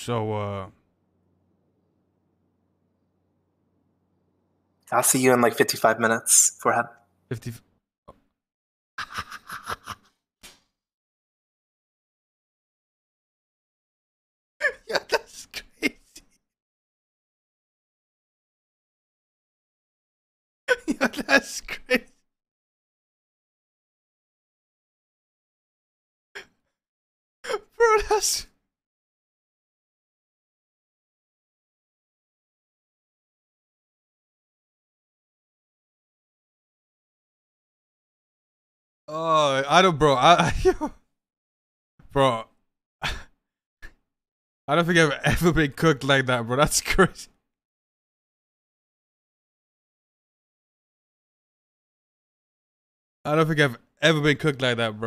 So, I'll see you in like 55 minutes, forehead. 50. Yeah, that's crazy. Yeah, that's crazy. Bro, that's... Oh, I don't, bro. Bro, I don't think I've ever been cooked like that, bro. That's crazy. I don't think I've ever been cooked like that, bro.